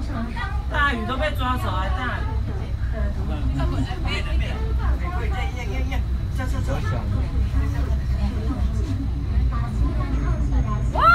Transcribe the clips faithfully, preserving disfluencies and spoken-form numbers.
大鱼都被抓走了，大鱼。哇！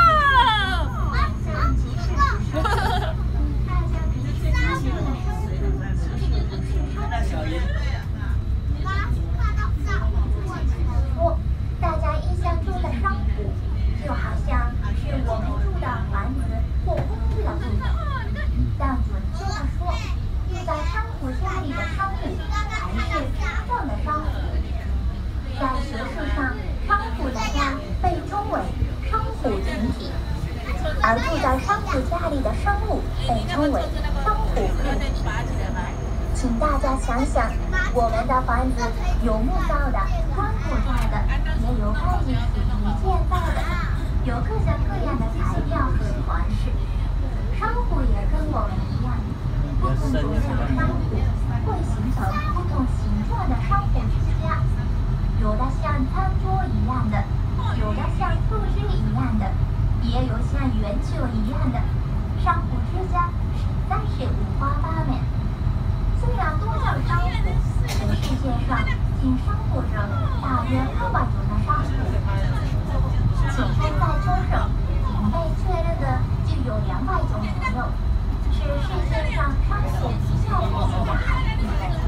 大家印象中的商铺，就好像是我们住的房子或公寓的住房。但准确的说，住在商铺家里的商铺才是真正的商铺。在学术上，商铺的家被称为商户群体，而住在商铺家里的生物被称为商户个体。请大家想想，我们的房子有木造的、砖木造的，也有钢筋水泥建造的，有各种各样的材料和款式。商户也跟我们一样，不同种类的商户会形成不同形状的商户之家，有的像餐桌一样的，有的像树枝一样的，也有像圆球一样的。商户之家实在是五花八门。虽然多叫商户，可世界上仅商户着大约六万种的商户。其中在中省已被确认的就有两百种左右，是世界上商户较普及的海域。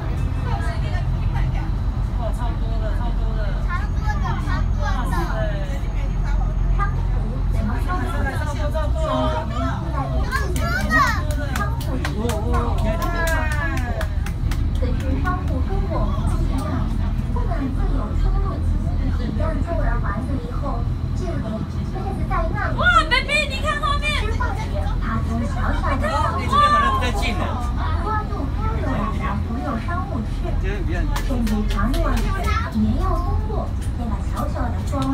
哇，超多的，超多的，超多的，超多的。商户怎么说呢？想象出来一次性的商户之家在。可是商户跟我们不一样，不能自由出入。一旦住了房子以后，就得一辈子在那里。哇 ，baby， 你看后面。吃饭时，他从小小的商户抓住漂流来的所有商务吃，甚至常年时也要通过这个小小的庄。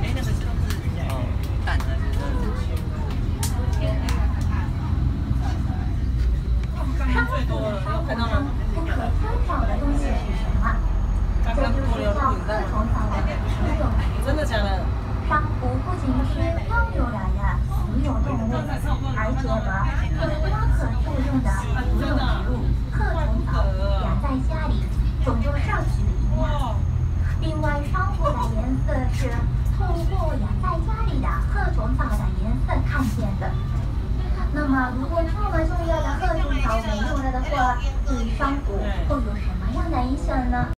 商户的商户中不可缺少的东西是什么？这就是叫各种草的食用食物。真的假的？商户不仅是漂流来的食用动物，而且和有多可食用的食用植物各种草养在家里，种种上许一。另外，商户的颜色是透过养在家里的各种草的颜色看见的。那么，如果这么重要的各种草没有了的话，对商户会有什么样的影响呢？